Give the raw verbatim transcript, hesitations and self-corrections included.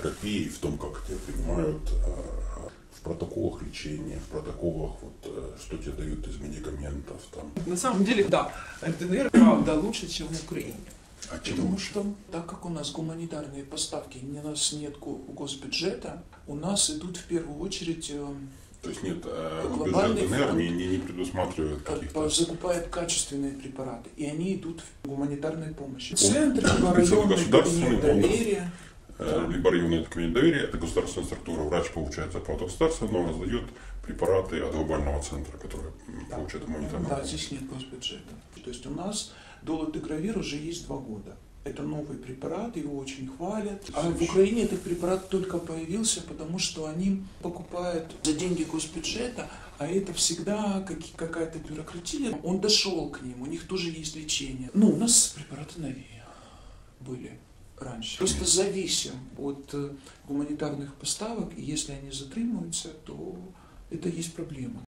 терапии, в том, как тебя принимают, в протоколах лечения, в протоколах, вот, что тебе дают из медикаментов. Там. На самом деле, да, эр дэ эн эр правда лучше, чем в Украине. А Потому что, так как у нас гуманитарные поставки, у нас нет госбюджета, у нас идут в первую очередь... То есть нет, бюджет эн эр не, не, не предусматривает каких-то... Закупает качественные препараты, и они идут в гуманитарной помощи. Центр, либо районный кабинет доверия. Либо районный кабинет доверия, это государственная структура. Врач получает зарплату государства, но раздает препараты от глобального центра, который да. получает гуманитарную да, помощь. Да, здесь нет госбюджета. То есть у нас долотигравир уже есть два года. Это новый препарат, его очень хвалят. А в Украине этот препарат только появился, потому что они покупают за деньги госбюджета, а это всегда какая-то бюрократия. Он дошел к ним, у них тоже есть лечение. Ну, у нас препараты новее были раньше. Просто зависим от гуманитарных поставок, и если они затримуются, то это есть проблема.